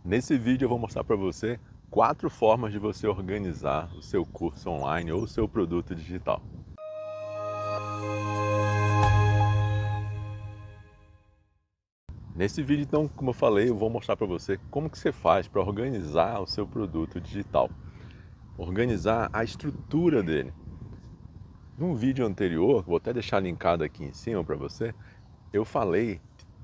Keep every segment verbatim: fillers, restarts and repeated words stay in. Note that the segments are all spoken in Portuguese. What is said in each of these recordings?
Nesse vídeo eu vou mostrar para você quatro formas de você organizar o seu curso online ou o seu produto digital. Nesse vídeo, então, como eu falei, eu vou mostrar para você como que você faz para organizar o seu produto digital. Organizar a estrutura dele. Num vídeo anterior, vou até deixar linkado aqui em cima para você, eu falei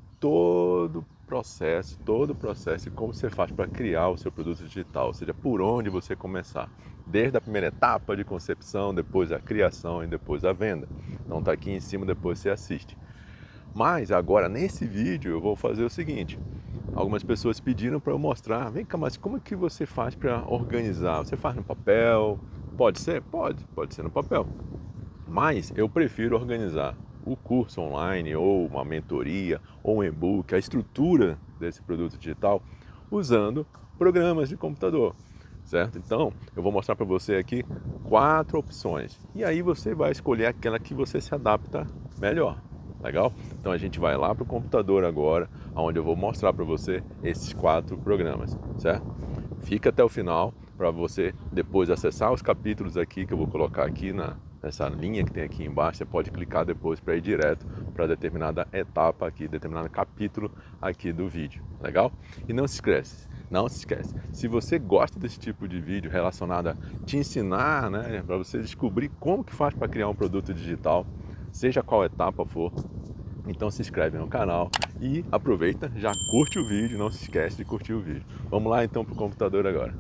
todo o processo, todo o processo e como você faz para criar o seu produto digital, ou seja, por onde você começar. Desde a primeira etapa de concepção, depois a criação e depois a venda. Então tá aqui em cima, depois você assiste. Mas agora nesse vídeo eu vou fazer o seguinte, algumas pessoas pediram para eu mostrar, vem cá, mas como é que você faz para organizar? Você faz no papel? Pode ser? Pode, pode ser no papel. Mas eu prefiro organizar o curso online ou uma mentoria ou um e-book, a estrutura desse produto digital, usando programas de computador, certo? Então, eu vou mostrar para você aqui quatro opções e aí você vai escolher aquela que você se adapta melhor. Legal? Então a gente vai lá para o computador agora, onde eu vou mostrar para você esses quatro programas, certo? Fica até o final para você depois acessar os capítulos aqui que eu vou colocar aqui na, nessa linha que tem aqui embaixo. Você pode clicar depois para ir direto para determinada etapa aqui, determinado capítulo aqui do vídeo, legal? E não se esquece, não se esquece, se você gosta desse tipo de vídeo relacionado a te ensinar, né, para você descobrir como que faz para criar um produto digital, seja qual etapa for, então se inscreve no canal e aproveita, já curte o vídeo, não se esquece de curtir o vídeo. Vamos lá então para o computador agora.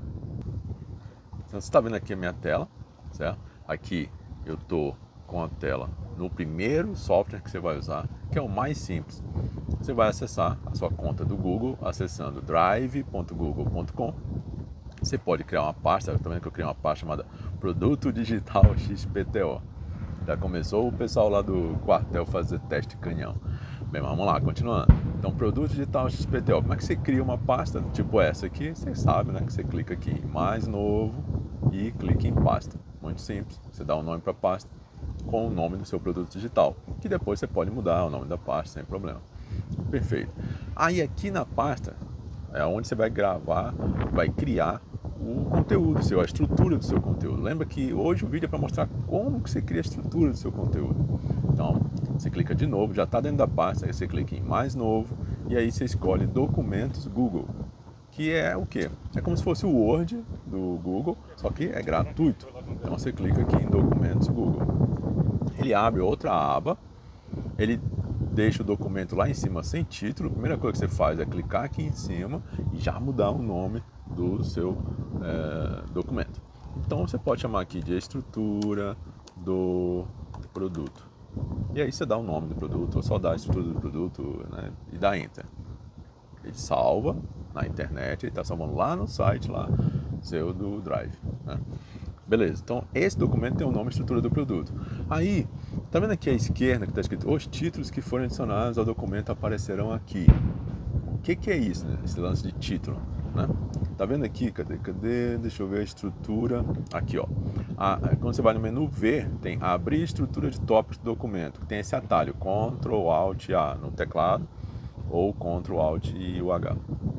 Então, você está vendo aqui a minha tela, certo? Aqui eu estou com a tela no primeiro software que você vai usar, que é o mais simples. Você vai acessar a sua conta do Google acessando drive ponto google ponto com. Você pode criar uma pasta, eu também que eu criei uma pasta chamada Produto Digital X P T O. Já começou o pessoal lá do quartel fazer teste canhão. Bem, vamos lá, continuando. Então, produto digital X P T O. Como é que você cria uma pasta tipo essa aqui? Você sabe, né? Que você clica aqui em mais novo e clica em pasta. Muito simples. Você dá um nome para a pasta com o nome do seu produto digital, que depois você pode mudar o nome da pasta sem problema. Perfeito. Aí aqui na pasta é onde você vai gravar, vai criar o conteúdo seu, a estrutura do seu conteúdo. Lembra que hoje o vídeo é para mostrar como que você cria a estrutura do seu conteúdo. Então, você clica de novo, já está dentro da pasta, aí você clica em mais novo e aí você escolhe documentos Google, que é o quê? É como se fosse o Word do Google, só que é gratuito. Então você clica aqui em documentos Google. Ele abre outra aba, ele deixa o documento lá em cima sem título. A primeira coisa que você faz é clicar aqui em cima e já mudar o nome do seu é, documento. Então você pode chamar aqui de estrutura do produto. E aí você dá o nome do produto, ou só dá a estrutura do produto, né, e dá Enter. Ele salva na internet, ele está salvando lá no site lá seu do Drive, né? Beleza, então esse documento tem o nome e estrutura do produto. Aí, tá vendo aqui à esquerda que está escrito os títulos que forem adicionados ao documento aparecerão aqui. O que que é isso, né? Esse lance de título, né? Tá vendo aqui, cadê, cadê, deixa eu ver a estrutura, aqui ó. A, quando você vai no menu V, tem abrir estrutura de tópicos do documento, tem esse atalho, control alt A no teclado, ou control alt e o H.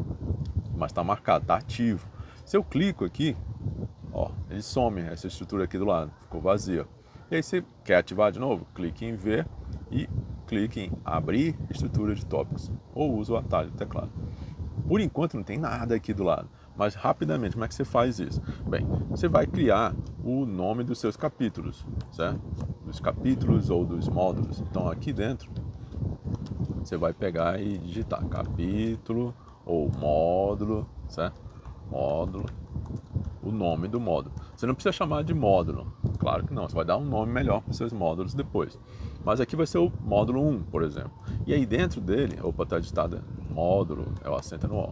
Mas tá marcado, tá ativo. Se eu clico aqui, ó, ele some essa estrutura aqui do lado, ficou vazia. E aí você quer ativar de novo, clique em V e clique em abrir estrutura de tópicos, ou usa o atalho do teclado. Por enquanto não tem nada aqui do lado, mas rapidamente, como é que você faz isso? Bem, você vai criar o nome dos seus capítulos, certo? Dos capítulos ou dos módulos. Então aqui dentro, você vai pegar e digitar capítulo ou módulo, certo? Módulo, o nome do módulo. Você não precisa chamar de módulo, claro que não, você vai dar um nome melhor para os seus módulos depois. Mas aqui vai ser o módulo um, por exemplo. E aí dentro dele, opa, está digitado módulo, é o acento no O.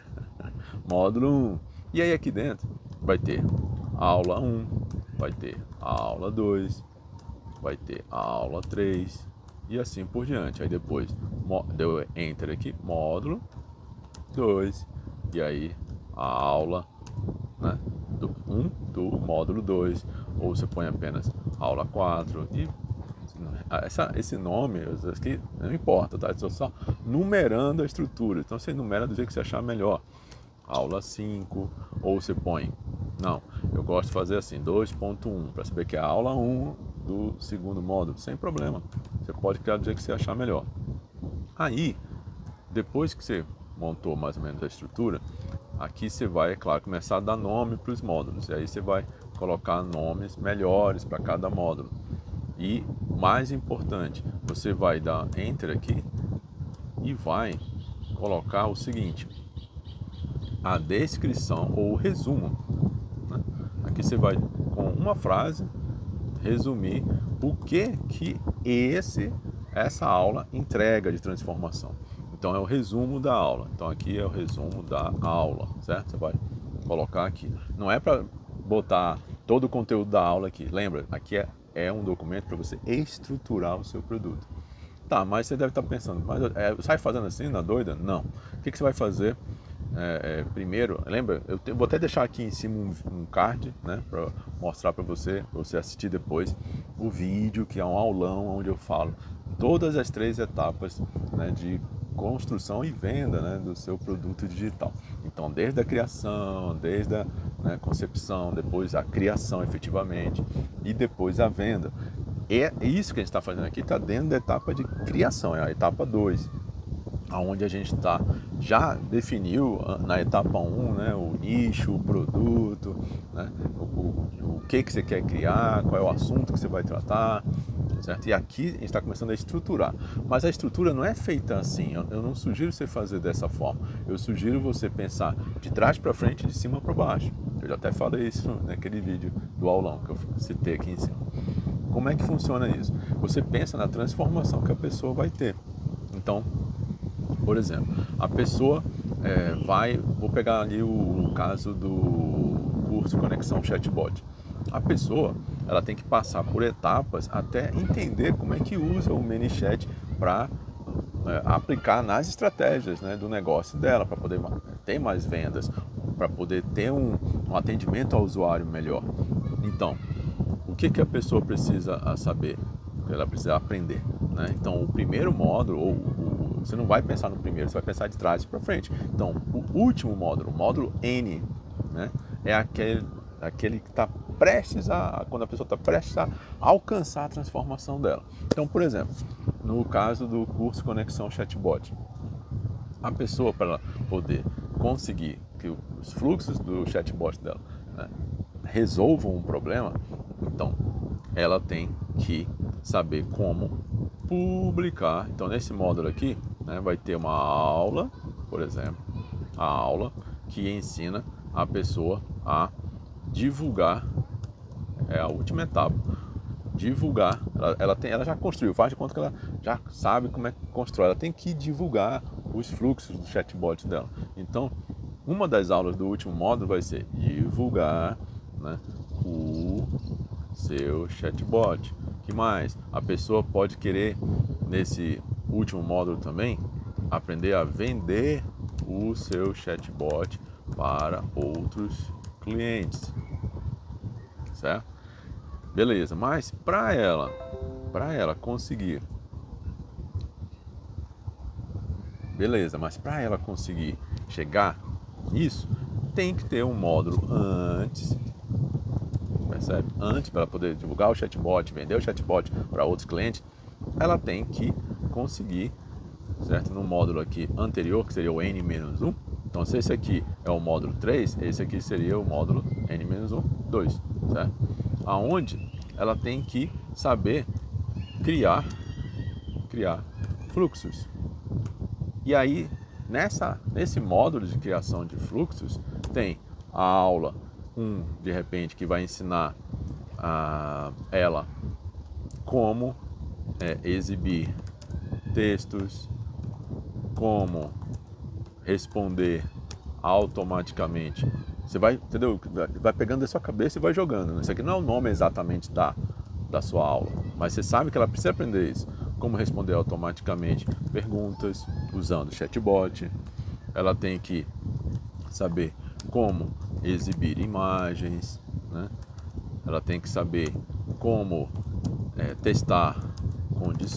Módulo um. E aí aqui dentro vai ter aula um, vai ter aula dois, vai ter aula três e assim por diante. Aí depois deu enter aqui, módulo dois, e aí a aula, né, do um do módulo dois, ou você põe apenas aula quatro e essa, esse nome aqui não importa, tá? Estou só numerando a estrutura, então você numera do jeito que você achar melhor. aula cinco, ou você põe, não, eu gosto de fazer assim, dois ponto um, para saber que é a aula um do segundo módulo, sem problema. Você pode criar do jeito que você achar melhor. Aí, depois que você montou mais ou menos a estrutura, aqui você vai, é claro, começar a dar nome para os módulos. E aí você vai colocar nomes melhores para cada módulo. E, mais importante, você vai dar Enter aqui e vai colocar o seguinte, a descrição ou o resumo, né? Aqui você vai, com uma frase, resumir o que que esse, essa aula entrega de transformação. Então é o resumo da aula. Então aqui é o resumo da aula, certo? Você vai colocar aqui. Não é para botar todo o conteúdo da aula aqui. Lembra, aqui é, é um documento para você estruturar o seu produto. Tá, mas você deve estar pensando, mas é, sai fazendo assim, na doida? Não. O que, que você vai fazer? É, é, primeiro, lembra, eu te, vou até deixar aqui em cima um, um card, né, para mostrar para você, para você assistir depois o vídeo, que é um aulão onde eu falo todas as três etapas, né, de construção e venda, né, do seu produto digital. Então, desde a criação, desde a, né, concepção, depois a criação efetivamente e depois a venda. É isso que a gente está fazendo aqui, está dentro da etapa de criação, é a etapa dois. Onde a gente tá, já definiu na etapa um, né, o nicho, o produto, né, o, o, o que, que você quer criar, qual é o assunto que você vai tratar, certo? E aqui a gente está começando a estruturar. Mas a estrutura não é feita assim, eu, eu não sugiro você fazer dessa forma. Eu sugiro você pensar de trás para frente, de cima para baixo. Eu já até falei isso naquele vídeo do aulão que eu citei aqui em cima. Como é que funciona isso? Você pensa na transformação que a pessoa vai ter. Então, por exemplo, a pessoa é, vai, vou pegar ali o, o caso do curso Conexão Chatbot. A pessoa, ela tem que passar por etapas até entender como é que usa o ManyChat para é, aplicar nas estratégias, né, do negócio dela, para poder ter mais vendas, para poder ter um, um atendimento ao usuário melhor. Então, o que, que a pessoa precisa saber? Ela precisa aprender, né? Então, o primeiro módulo, ou o você não vai pensar no primeiro, você vai pensar de trás para frente. Então, o último módulo, o módulo N, né, é aquele, aquele que está prestes a, quando a pessoa está prestes a alcançar a transformação dela. Então, por exemplo, no caso do curso Conexão Chatbot, a pessoa, para ela poder conseguir que os fluxos do chatbot dela, né, resolvam um problema, então ela tem que saber como publicar. Então, nesse módulo aqui, né, vai ter uma aula, por exemplo, a aula que ensina a pessoa a divulgar, é a última etapa, divulgar. Ela, ela, tem, ela já construiu, faz de conta que ela já sabe como é que constrói. Ela tem que divulgar os fluxos do chatbot dela. Então, uma das aulas do último módulo vai ser divulgar, né, o seu chatbot. Que mais? A pessoa pode querer, nesse último módulo também, aprender a vender o seu chatbot para outros clientes, certo? Beleza, mas para ela, para ela conseguir, beleza, mas para ela conseguir chegar nisso, tem que ter um módulo antes, percebe? Antes, para ela poder divulgar o chatbot, vender o chatbot para outros clientes, ela tem que conseguir, certo? No módulo aqui anterior, que seria o N menos um, então se esse aqui é o módulo três, esse aqui seria o módulo N menos um, dois, certo? Aonde ela tem que saber criar, criar fluxos. E aí, nessa, nesse módulo de criação de fluxos, tem a aula um, de repente, que vai ensinar a ela como é, exibir textos, como responder automaticamente. Você vai, entendeu? Vai pegando da sua cabeça e vai jogando. Isso aqui não é o nome exatamente da, da sua aula, mas você sabe que ela precisa aprender isso. Como responder automaticamente perguntas usando o chatbot. Ela tem que saber como exibir imagens, né? Ela tem que saber como é, testar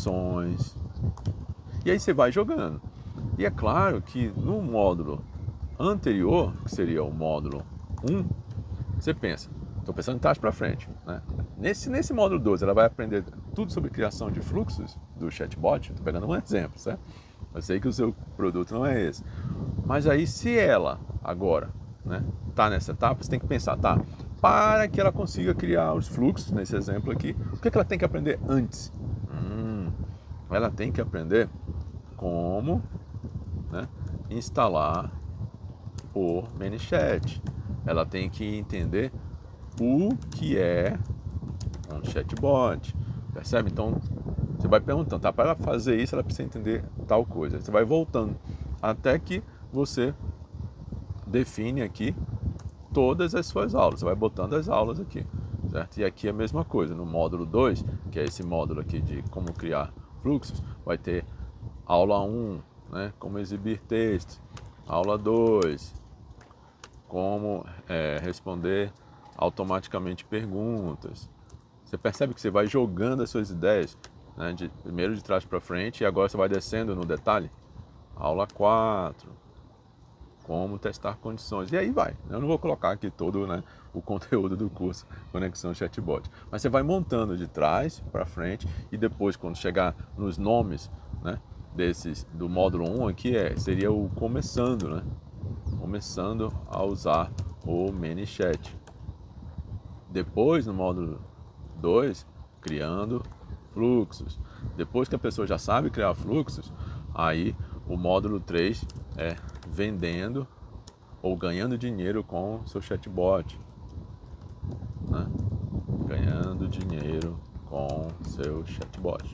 condições. E aí você vai jogando. E é claro que no módulo anterior, que seria o módulo um, você pensa, estou pensando de trás para frente, né? Nesse, nesse módulo dois, ela vai aprender tudo sobre criação de fluxos do chatbot. Estou pegando um exemplo, certo? Eu sei que o seu produto não é esse. Mas aí, se ela agora, né, tá nessa etapa, você tem que pensar, tá? Para que ela consiga criar os fluxos, nesse exemplo aqui, o que, é que ela tem que aprender antes? Hum, ela tem que aprender como, né, instalar o ManyChat. Ela tem que entender o que é um chatbot, percebe? Então, você vai perguntando, tá? Para ela fazer isso, ela precisa entender tal coisa. Você vai voltando até que você define aqui todas as suas aulas. Você vai botando as aulas aqui, certo? E aqui é a mesma coisa. No módulo dois, que é esse módulo aqui de como criar fluxos, vai ter aula um, né? Como exibir texto. Aula dois, como é, responder automaticamente perguntas. Você percebe que você vai jogando as suas ideias, né, de, primeiro de trás para frente, e agora você vai descendo no detalhe. Aula quatro, como testar condições. E aí vai. Eu não vou colocar aqui todo, né, o conteúdo do curso Conexão Chatbot. Mas você vai montando de trás para frente, e depois, quando chegar nos nomes, né, desses, do módulo um aqui, é, seria o começando, né? Começando a usar o ManyChat. Depois, no módulo dois, criando fluxos. Depois que a pessoa já sabe criar fluxos, aí o módulo três é vendendo ou ganhando dinheiro com o seu chatbot, né? Ganhando dinheiro com o seu chatbot.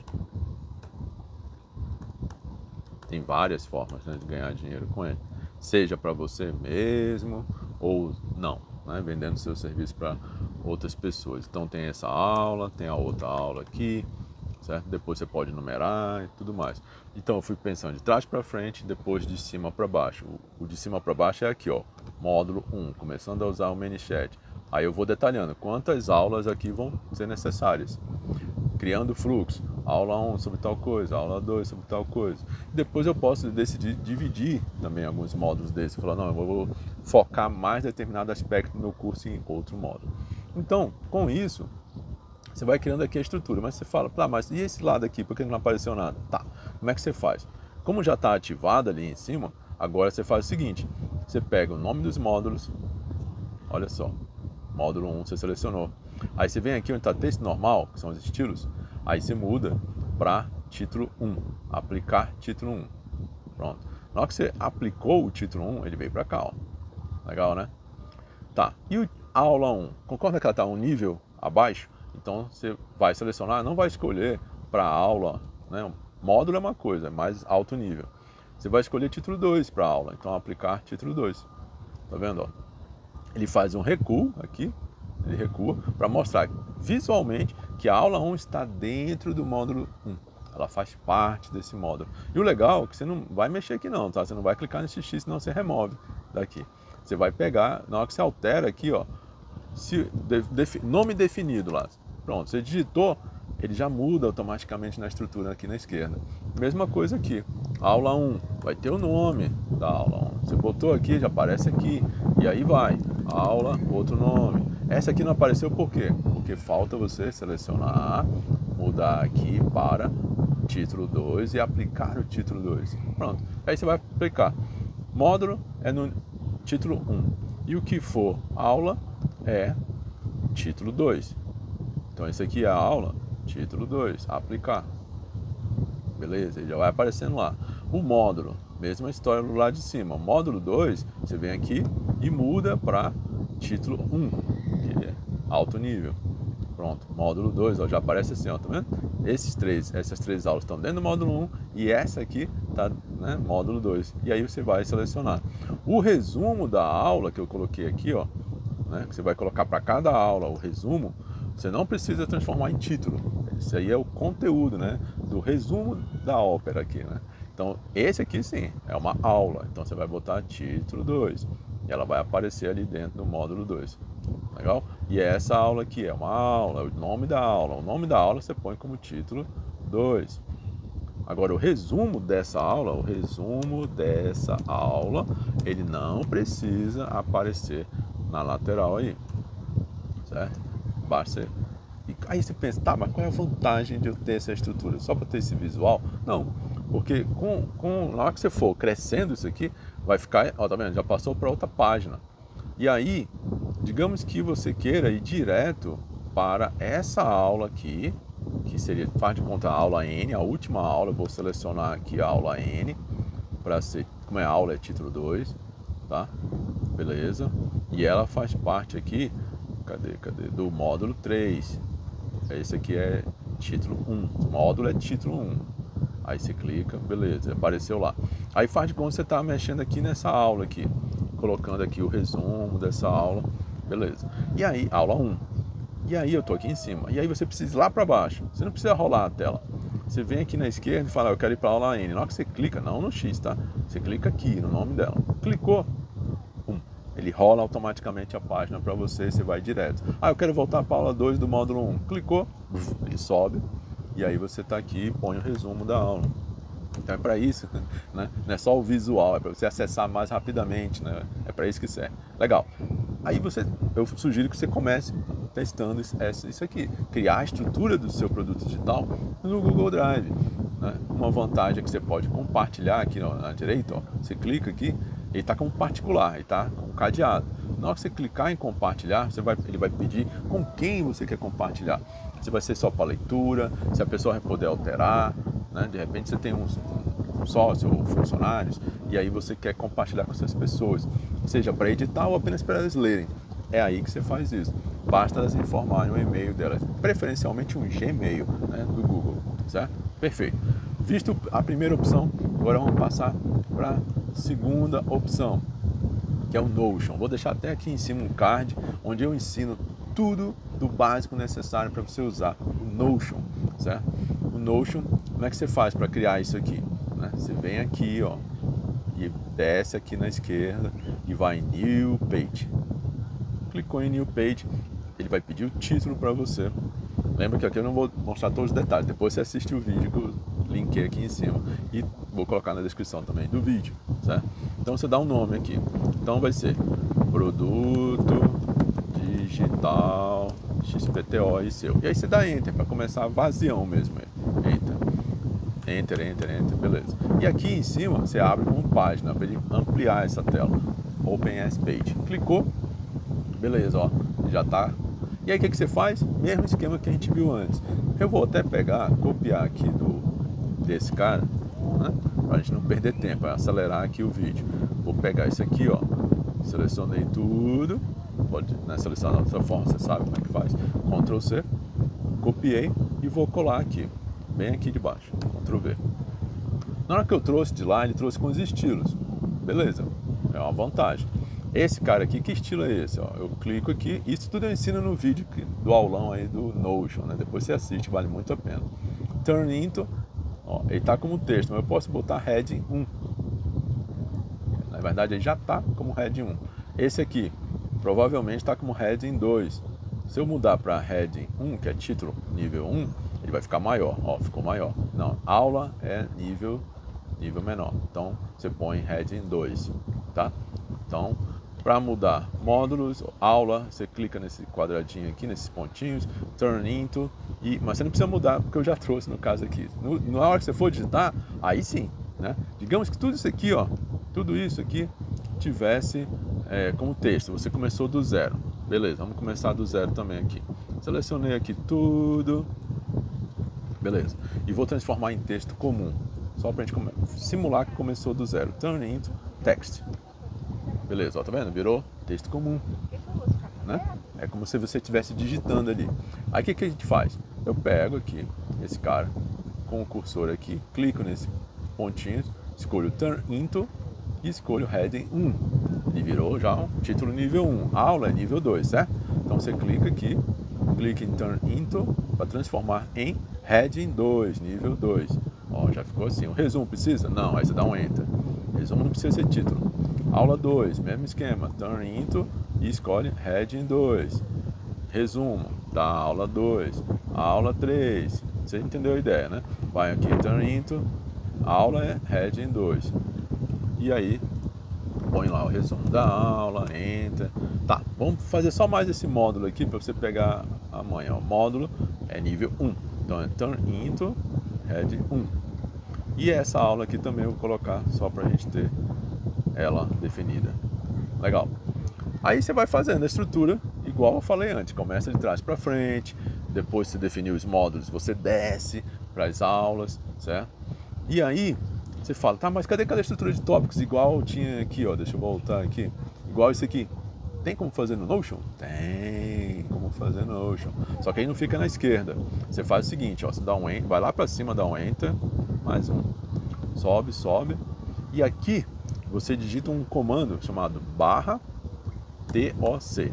Tem várias formas, né, de ganhar dinheiro com ele. Seja para você mesmo ou não, né, vendendo seu serviço para outras pessoas. Então tem essa aula, tem a outra aula aqui, certo? Depois você pode numerar e tudo mais. Então eu fui pensando de trás para frente, depois de cima para baixo. O, o de cima para baixo é aqui, ó, módulo um, começando a usar o ManyChat. Aí eu vou detalhando quantas aulas aqui vão ser necessárias. Criando fluxo, aula um sobre tal coisa, aula dois sobre tal coisa. Depois eu posso decidir dividir também alguns módulos desses. Falar, não, eu vou focar mais determinado aspecto do meu curso em outro módulo. Então, com isso, você vai criando aqui a estrutura. Mas você fala, tá, mas e esse lado aqui, por que não apareceu nada? Tá, como é que você faz? Como já está ativado ali em cima, agora você faz o seguinte. Você pega o nome dos módulos, olha só, módulo um você selecionou. Aí você vem aqui onde está texto normal, que são os estilos, aí você muda para título um, aplicar título um. Pronto. Na hora que você aplicou o título um, ele veio para cá, ó. Legal, né? Tá. E o aula um, concorda que ela está um nível abaixo? Então você vai selecionar, não vai escolher para aula, né? Módulo é uma coisa, é mais alto nível. Você vai escolher título dois para aula, então aplicar título dois. Tá vendo, ó? Ele faz um recuo aqui. Ele recua para mostrar visualmente que a aula um está dentro do módulo um. Ela faz parte desse módulo. E o legal é que você não vai mexer aqui não, tá? Você não vai clicar nesse X, senão você remove daqui. Você vai pegar, na hora que você altera aqui, ó, se, de, nome definido lá. Pronto, você digitou, ele já muda automaticamente na estrutura aqui na esquerda. Mesma coisa aqui. Aula um, vai ter o nome da aula um. Você botou aqui, já aparece aqui. E aí vai. Aula, outro nome. Essa aqui não apareceu por quê? Porque falta você selecionar, mudar aqui para título dois e aplicar o título dois. Pronto. Aí você vai aplicar. Módulo é no título um. E o que for aula é título dois. Então esse aqui é a aula, título dois, aplicar. Beleza? Ele já vai aparecendo lá. O módulo, mesma história do lado de cima. O módulo dois, você vem aqui e muda para título um, que é alto nível. Pronto, módulo dois, ó, já aparece assim, ó, tá vendo? Esses três, essas três aulas estão dentro do módulo um e essa aqui tá, né, módulo dois. E aí você vai selecionar. O resumo da aula que eu coloquei aqui, ó, né, que você vai colocar para cada aula o resumo, você não precisa transformar em título. Isso aí é o conteúdo, né, do resumo da ópera aqui, né? Então, esse aqui sim, é uma aula. Então você vai botar título dois. E ela vai aparecer ali dentro do módulo dois. Legal? E essa aula aqui é uma aula, o nome da aula. O nome da aula você põe como título dois. Agora, o resumo dessa aula, o resumo dessa aula, ele não precisa aparecer na lateral aí, certo? Basta... E aí você pensa, tá, mas qual é a vantagem de eu ter essa estrutura? Só para ter esse visual? Não, porque com, com, na hora que você for crescendo isso aqui, vai ficar, ó, tá vendo? Já passou para outra página. E aí, digamos que você queira ir direto para essa aula aqui, que seria, faz de conta a aula N, a última aula, eu vou selecionar aqui a aula N, para ser, como é aula, é título dois, tá? Beleza? E ela faz parte aqui, cadê, cadê? Do módulo três. Esse aqui é título um, módulo é título um. Aí você clica, beleza, apareceu lá. Aí faz de conta que você está mexendo aqui nessa aula aqui, colocando aqui o resumo dessa aula, beleza. E aí, aula um. E aí eu tô aqui em cima. E aí você precisa ir lá para baixo. Você não precisa rolar a tela. Você vem aqui na esquerda e fala, eu quero ir para a aula N. Na hora que você clica, não no X, tá? Você clica aqui no nome dela. Clicou, pum, ele rola automaticamente a página para você, você vai direto. Ah, eu quero voltar para a aula dois do módulo um. Clicou, ele sobe. E aí você tá aqui e põe o resumo da aula. Então é para isso, né? Não é só o visual, é para você acessar mais rapidamente, né? É para isso que serve. Legal. Aí você, eu sugiro que você comece testando isso aqui, criar a estrutura do seu produto digital no Google Drive, né? Uma vantagem é que você pode compartilhar aqui na direita, ó, você clica aqui, ele está como particular, ele está com cadeado. Na hora que você clicar em compartilhar, você vai, ele vai pedir com quem você quer compartilhar. Se vai ser só para leitura, se a pessoa vai poder alterar, né? De repente você tem um, um sócio ou funcionários e aí você quer compartilhar com essas pessoas, seja para editar ou apenas para elas lerem. É aí que você faz isso. Basta elas informarem o e-mail delas, preferencialmente um Gmail, né, do Google, certo? Perfeito. Visto a primeira opção, agora vamos passar para a segunda opção, que é o Notion. Vou deixar até aqui em cima um card onde eu ensino tudo do básico necessário para você usar o Notion, certo? O Notion, como é que você faz para criar isso aqui, né? Você vem aqui, ó, e desce aqui na esquerda e vai em New Page. Clicou em New Page, ele vai pedir o título para você. Lembra que aqui eu não vou mostrar todos os detalhes, depois você assiste o vídeo que eu linkei aqui em cima e vou colocar na descrição também do vídeo, certo? Então você dá um nome aqui, então vai ser Produto Digital X P T O e seu. E aí você dá Enter para começar vazião mesmo, Enter, Enter, Enter, Enter, beleza. E aqui em cima você abre como página para ele ampliar essa tela, Open as Page. Clicou, beleza, ó, já tá. E aí o que, que você faz? Mesmo esquema que a gente viu antes. Eu vou até pegar, copiar aqui do, desse cara, né? Pra gente não perder tempo, é acelerar aqui o vídeo. Vou pegar isso aqui, ó. Selecionei tudo. Pode, né, selecionar de outra forma, você sabe como é que faz. Ctrl C, copiei e vou colar aqui, bem aqui de baixo. Ctrl V. Na hora que eu trouxe de lá, ele trouxe com os estilos. Beleza, é uma vantagem. Esse cara aqui, que estilo é esse? Ó, eu clico aqui, isso tudo eu ensino no vídeo do aulão aí do Notion, né? Depois você assiste, vale muito a pena. Turn into, ó, ele tá como texto, mas eu posso botar heading um. Na verdade, ele já tá como heading um. Esse aqui, provavelmente está como heading dois. Se eu mudar para heading um, que é título nível um, ele vai ficar maior, ó, ficou maior. Não, aula é nível, nível menor. Então, você põe heading dois, tá? Então, para mudar módulos, aula, você clica nesse quadradinho aqui, nesses pontinhos, turn into, e, mas você não precisa mudar, porque eu já trouxe no caso aqui. No, na hora que você for digitar, aí sim, né? Digamos que tudo isso aqui, ó, tudo isso aqui tivesse é, como texto, você começou do zero. Beleza, vamos começar do zero também aqui. Selecionei aqui tudo, beleza. E vou transformar em texto comum, só para a gente simular que começou do zero. Turn into text. Beleza, ó, tá vendo? Virou texto comum, né? É como se você estivesse digitando ali. Aí o que, que a gente faz? Eu pego aqui esse cara com o cursor aqui, clico nesse pontinho, escolho Turn Into e escolho Heading um. E virou já um título nível um. A aula é nível dois, certo? Então você clica aqui, clica em Turn Into para transformar em Heading dois, nível dois. Ó, já ficou assim. O resumo precisa? Não, aí você dá um Enter. O resumo não precisa ser título. Aula dois, mesmo esquema, turn into e escolhe heading dois. Resumo da aula dois, aula três, Você entendeu a ideia, né? Vai aqui, turn into, aula é heading dois. E aí, põe lá o resumo da aula, enter. Tá, vamos fazer só mais esse módulo aqui para você pegar a manha. O módulo é nível um. Então é turn into, heading um. E essa aula aqui também eu vou colocar só para a gente ter ela definida. Legal. Aí você vai fazendo a estrutura igual eu falei antes. Começa de trás para frente, depois você definiu os módulos, você desce para as aulas, certo? E aí você fala, tá, mas cadê, cadê a estrutura de tópicos? Igual tinha aqui, ó, deixa eu voltar aqui. Igual isso aqui. Tem como fazer no Notion? Tem como fazer no Notion. Só que aí não fica na esquerda. Você faz o seguinte, ó, você dá um enter, vai lá para cima, dá um enter, mais um, sobe, sobe. E aqui você digita um comando chamado barra T O C,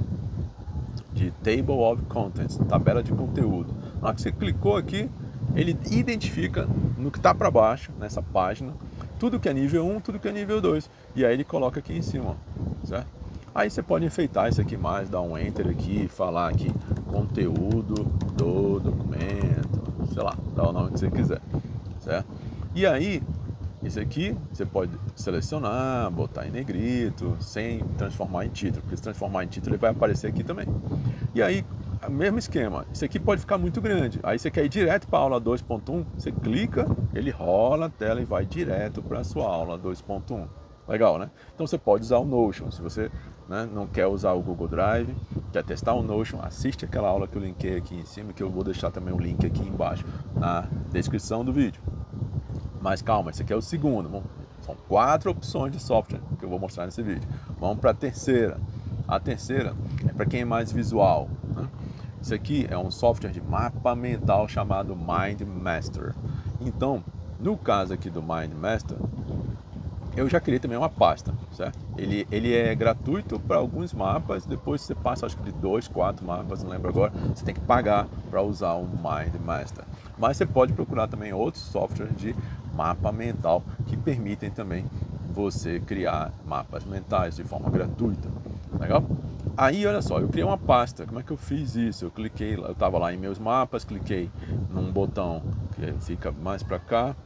de Table of Contents, tabela de conteúdo. Na hora que você clicou aqui, ele identifica no que está para baixo, nessa página, tudo que é nível um, tudo que é nível dois. E aí ele coloca aqui em cima, certo? Aí você pode enfeitar isso aqui mais, dar um enter aqui, falar aqui conteúdo do documento, sei lá, dá o nome que você quiser, certo? E aí, isso aqui você pode selecionar, botar em negrito, sem transformar em título, porque se transformar em título ele vai aparecer aqui também. E aí, mesmo esquema, isso aqui pode ficar muito grande. Aí você quer ir direto para a aula dois ponto um, você clica, ele rola a tela e vai direto para a sua aula dois ponto um. Legal, né? Então você pode usar o Notion. Se você, né, não quer usar o Google Drive, quer testar o Notion, assiste aquela aula que eu linkei aqui em cima, que eu vou deixar também o link aqui embaixo na descrição do vídeo. Mas calma, esse aqui é o segundo. São quatro opções de software que eu vou mostrar nesse vídeo. Vamos para a terceira. A terceira é para quem é mais visual, né? Isso aqui é um software de mapa mental chamado MindMaster. Então, no caso aqui do MindMaster, eu já criei também uma pasta, certo? Ele, ele é gratuito para alguns mapas, depois você passa acho que de dois, quatro mapas, não lembro agora, você tem que pagar para usar o MindMaster. Mas você pode procurar também outros softwares de mapa mental que permitem também você criar mapas mentais de forma gratuita. Legal? Aí, olha só, eu criei uma pasta. Como é que eu fiz isso? Eu cliquei, eu estava lá em meus mapas, cliquei num botão que fica mais para cá,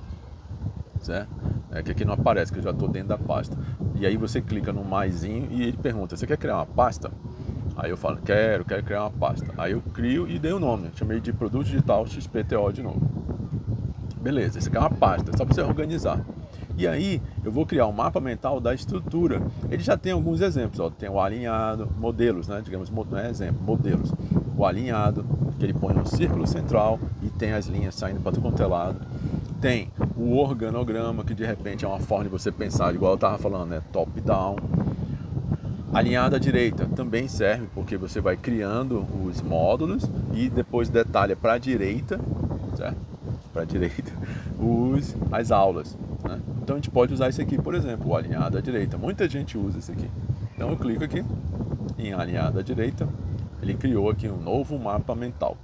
certo? É que aqui não aparece, que eu já estou dentro da pasta. E aí você clica no maisinho e ele pergunta, você quer criar uma pasta? Aí eu falo, quero, quero criar uma pasta. Aí eu crio e dei o nome, chamei de Produto Digital X P T O de novo. Beleza, isso aqui é uma pasta, só para você organizar. E aí eu vou criar um mapa mental da estrutura. Ele já tem alguns exemplos, ó. Tem o alinhado, modelos, né? Digamos, não é exemplo, modelos. O alinhado, que ele põe no círculo central e tem as linhas saindo para tudo quanto é lado. Tem o organograma, que de repente é uma forma de você pensar, igual eu estava falando, né? Top-down. Alinhado à direita também serve, porque você vai criando os módulos e depois detalha para a direita, certo? Para a direita, os, as aulas, né? Então a gente pode usar isso aqui, por exemplo, o alinhado à direita. Muita gente usa isso aqui. Então eu clico aqui em alinhado à direita, ele criou aqui um novo mapa mental.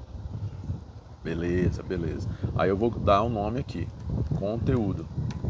Beleza, beleza. Aí eu vou dar um nome aqui, conteúdo.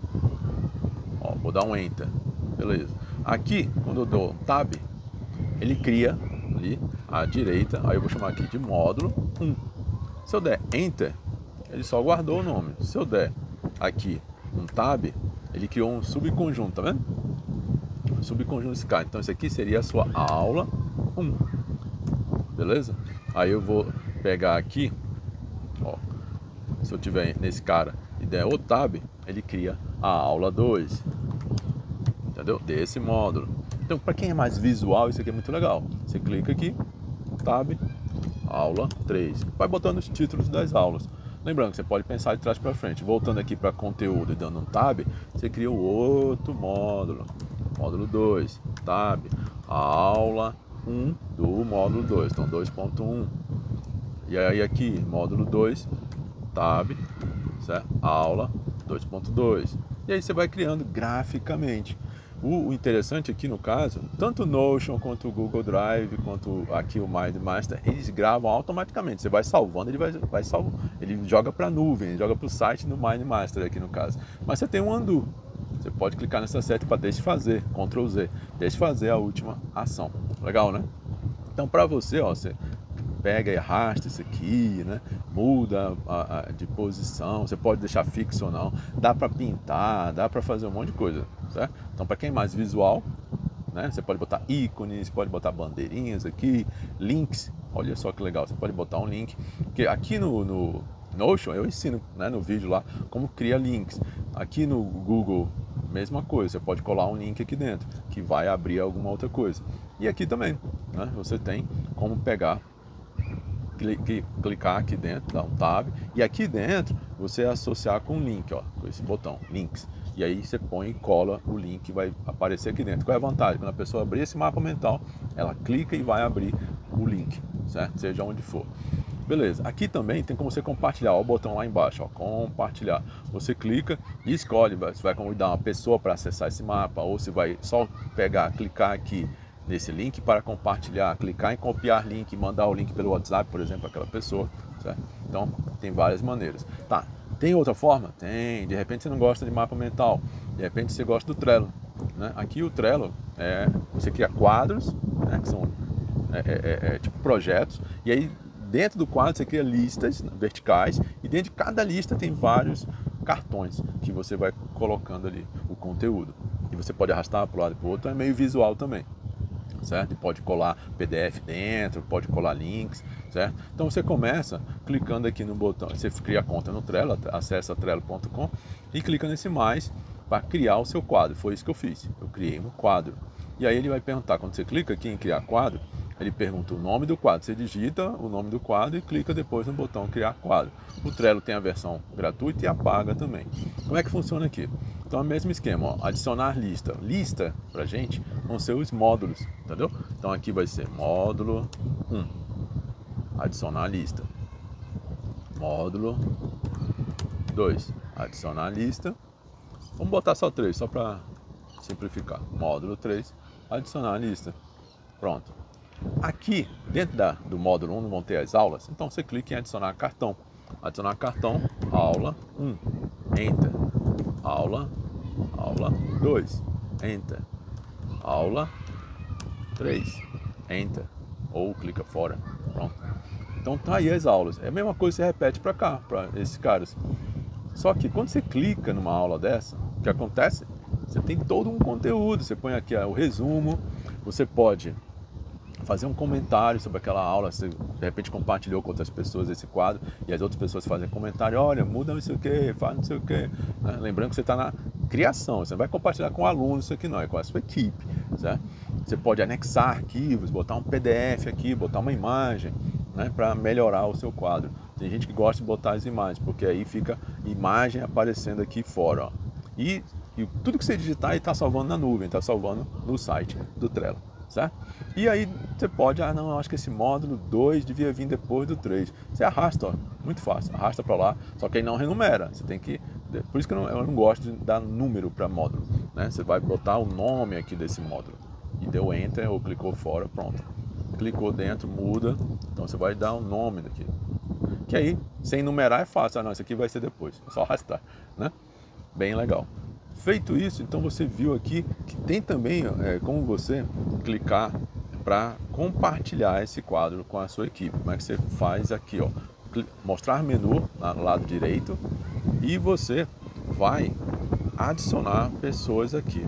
Ó, vou dar um enter. Beleza. Aqui, quando eu dou tab, ele cria ali à direita. Aí eu vou chamar aqui de módulo um. Se eu der enter, ele só guardou o nome. Se eu der aqui um tab, ele criou um subconjunto, tá vendo? Um subconjunto desse cara. Então esse aqui seria a sua aula um. Beleza? Aí eu vou pegar aqui, ó, se eu tiver nesse cara e der o tab, ele cria a aula dois. Entendeu? Desse módulo. Então, para quem é mais visual, isso aqui é muito legal. Você clica aqui, tab, aula três. Vai botando os títulos das aulas. Lembrando que você pode pensar de trás para frente. Voltando aqui para conteúdo e dando um tab, você cria o outro módulo. Módulo dois, tab, aula um do módulo dois. Então, dois ponto um. E aí aqui, módulo dois, tab, certo? Aula dois ponto dois. E aí você vai criando graficamente. O interessante aqui no caso, tanto o Notion quanto o Google Drive, quanto aqui o MindMaster, eles gravam automaticamente. Você vai salvando, ele vai, vai salvo, ele joga para a nuvem, ele joga para o site do MindMaster aqui no caso. Mas você tem um undo. Você pode clicar nessa seta para desfazer, control Z, desfazer a última ação. Legal, né? Então para você, ó, você pega e arrasta isso aqui, né? Muda a, a, de posição, você pode deixar fixo ou não, dá para pintar, dá para fazer um monte de coisa, certo? Então para quem é mais visual, né? Você pode botar ícones, pode botar bandeirinhas aqui, links, olha só que legal, você pode botar um link, porque aqui no, no Notion eu ensino, né, no vídeo lá como cria links, aqui no Google mesma coisa, você pode colar um link aqui dentro, que vai abrir alguma outra coisa. E aqui também, né, você tem como pegar, clicar aqui dentro, dar um tab, e aqui dentro você associar com um link, ó, com esse botão, links. E aí você põe e cola o link que vai aparecer aqui dentro. Qual é a vantagem? Quando a pessoa abrir esse mapa mental, ela clica e vai abrir o link, certo? Seja onde for. Beleza, aqui também tem como você compartilhar, ó, o botão lá embaixo, ó, compartilhar. Você clica e escolhe se vai convidar uma pessoa para acessar esse mapa, ou se vai só pegar, clicar aqui nesse link para compartilhar, clicar em copiar link e mandar o link pelo WhatsApp, por exemplo, para aquela pessoa, certo? Então, tem várias maneiras. Tá, tem outra forma? Tem, de repente você não gosta de mapa mental, de repente você gosta do Trello, né? Aqui o Trello, é, você cria quadros, né, que são é, é, é, tipo projetos, e aí dentro do quadro você cria listas verticais e dentro de cada lista tem vários cartões que você vai colocando ali o conteúdo. E você pode arrastar para o lado e para o outro, é meio visual também, certo? E pode colar P D F dentro, pode colar links, certo? Então você começa clicando aqui no botão, você cria a conta no Trello, acessa trello ponto com e clica nesse mais para criar o seu quadro. Foi isso que eu fiz, eu criei um quadro. E aí ele vai perguntar, quando você clica aqui em criar quadro, ele pergunta o nome do quadro, você digita o nome do quadro e clica depois no botão criar quadro. O Trello tem a versão gratuita e a paga também. Como é que funciona aqui? Então é o mesmo esquema, ó, adicionar lista. Lista pra gente vão ser os módulos, entendeu? Então aqui vai ser módulo um, adicionar lista. Módulo dois, adicionar lista. Vamos botar só três, só para simplificar. Módulo três, adicionar lista. Pronto. Aqui, dentro da, do módulo um, vão ter as aulas, então você clica em adicionar cartão. Adicionar cartão, aula um, enter. Aula, aula dois, enter. Aula três, enter. Ou clica fora, pronto. Então tá aí as aulas. É a mesma coisa que você repete para cá, para esses caras. Só que quando você clica numa aula dessa, o que acontece? Você tem todo um conteúdo, você põe aqui ó, o resumo, você pode fazer um comentário sobre aquela aula, você de repente compartilhou com outras pessoas esse quadro e as outras pessoas fazem comentário, olha, muda não sei o que, faz não sei o que, né? Lembrando que você está na criação, você não vai compartilhar com o aluno isso aqui não, é com a sua equipe, certo? Você pode anexar arquivos, botar um P D F aqui, botar uma imagem, né, para melhorar o seu quadro. Tem gente que gosta de botar as imagens, porque aí fica imagem aparecendo aqui fora, ó. E, e tudo que você digitar está salvando na nuvem, está salvando no site do Trello. Certo? E aí você pode, ah não, eu acho que esse módulo dois devia vir depois do três. Você arrasta, ó, muito fácil, arrasta para lá, só que aí não renumera. Você tem que, por isso que eu não, eu não gosto de dar número para módulo, né? Você vai botar o nome aqui desse módulo e deu enter ou clicou fora, pronto. Clicou dentro, muda, então você vai dar o nome daqui. Que aí, sem numerar é fácil, ah não, isso aqui vai ser depois, é só arrastar, né? Bem legal. Feito isso, então você viu aqui que tem também é, como você clicar para compartilhar esse quadro com a sua equipe. Como é que você faz aqui, ó? Mostrar menu no lado direito e você vai adicionar pessoas aqui.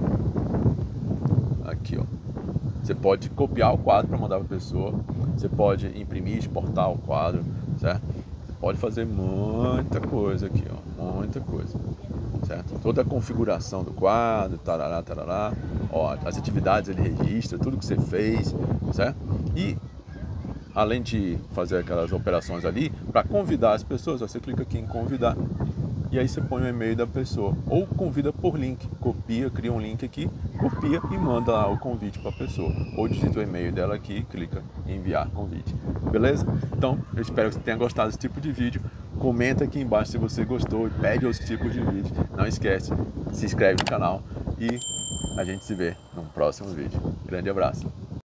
Aqui, ó. Você pode copiar o quadro para mandar para a pessoa, você pode imprimir, exportar o quadro, certo? Você pode fazer muita coisa aqui, ó, muita coisa. Certo? Toda a configuração do quadro, tarará, tarará, ó, as atividades ele registra, tudo que você fez, certo? E além de fazer aquelas operações ali, para convidar as pessoas, você clica aqui em convidar e aí você põe o e-mail da pessoa ou convida por link, copia, cria um link aqui, copia e manda lá o convite para a pessoa ou digita o e-mail dela aqui e clica em enviar convite, beleza? Então eu espero que você tenha gostado desse tipo de vídeo. Comenta aqui embaixo se você gostou e pede outros tipos de vídeo. Não esquece, se inscreve no canal e a gente se vê no próximo vídeo. Grande abraço!